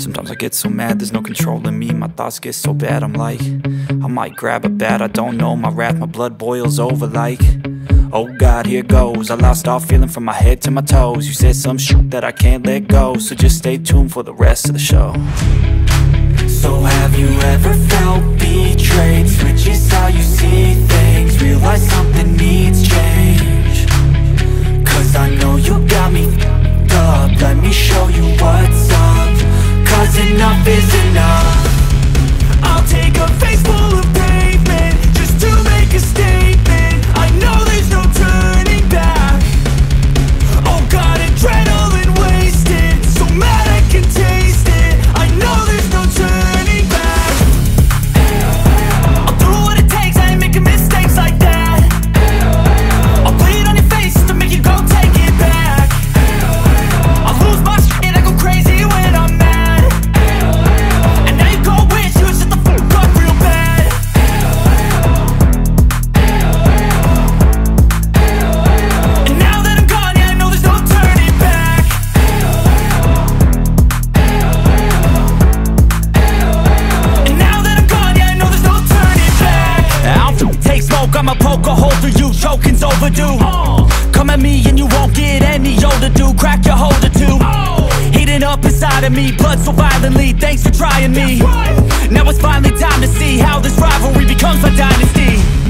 Sometimes I get so mad, there's no controlling me. My thoughts get so bad, I'm like, I might grab a bat, I don't know. My wrath, my blood boils over like, oh God, here goes. I lost all feeling from my head to my toes. You said some shit that I can't let go, so just stay tuned for the rest of the show. So have you ever felt betrayed? Switches how you see things, realize something needs change. Cause I know you got me f***ed up, let me show you what's up. Cause enough is enough. I'll take a face full of pavement just to make a statement. I know there's no turning back. Oh God, adrenaline wasted, so mad I can taste it. I know there's no turning back. I'll do what it takes, I ain't making mistakes like that. I'll bleed on your face to make you go take it back. I'll lose my shit, I go crazy when I'm mad. And now you go wish you would shut the fuck up real bad. And now that I'm gone, yeah, I know there's no turning back. And now that I'm gone, yeah, I know there's no turning back. I don't take smoke, I'ma poke a hole through you, choking's overdue. Come at me and you won't get any older, dude. Crack your holder too. Heating up inside of me, blood so violently, thanks for trying me. Now it's finally time to see how this rivalry becomes a dynasty.